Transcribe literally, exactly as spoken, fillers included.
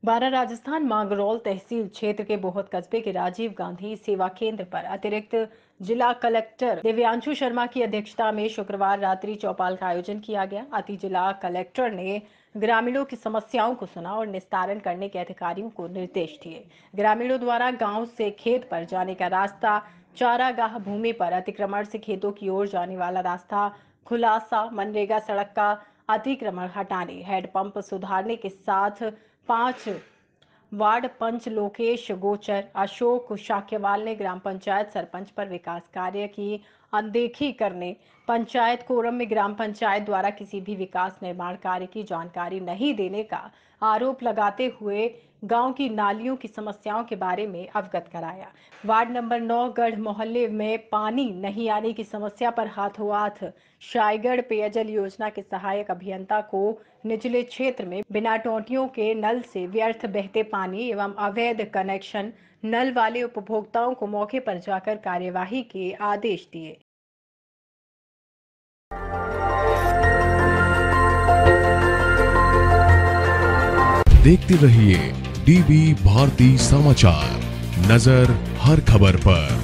बारह राजस्थान मांगरोल तहसील क्षेत्र के बोहत कस्बे के राजीव गांधी सेवा केंद्र पर अतिरिक्त जिला कलेक्टर दिव्यांशु शर्मा की अध्यक्षता में शुक्रवार रात्रि चौपाल का आयोजन किया गया। अति जिला कलेक्टर ने ग्रामीणों की समस्याओं को सुना और निस्तारण करने के अधिकारियों को निर्देश दिए। ग्रामीणों द्वारा गांव से खेत पर जाने का रास्ता, चारागाह भूमि पर अतिक्रमण से खेतों की ओर जाने वाला रास्ता खुलासा, मनरेगा सड़क का अतिक्रमण हटाने, हैंडपंप सुधारने के साथ पांच वार्ड पंच लोकेश गोचर, अशोक शाक्यवाल ने ग्राम पंचायत सरपंच पर विकास कार्य की अनदेखी करने, पंचायत कोरम में ग्राम पंचायत द्वारा किसी भी विकास निर्माण कार्य की जानकारी नहीं देने का आरोप लगाते हुए गांव की नालियों की समस्याओं के बारे में अवगत कराया। वार्ड नंबर नौ गढ़ मोहल्ले में पानी नहीं आने की समस्या पर हाथों हाथ शायगढ़ पेयजल योजना के सहायक अभियंता को निचले क्षेत्र में बिना टोंटियों के नल से व्यर्थ बहते पानी एवं अवैध कनेक्शन नल वाले उपभोक्ताओं को मौके पर जाकर कार्यवाही के आदेश दिए। देखते रहिए डीवी भारती समाचार, नजर हर खबर पर।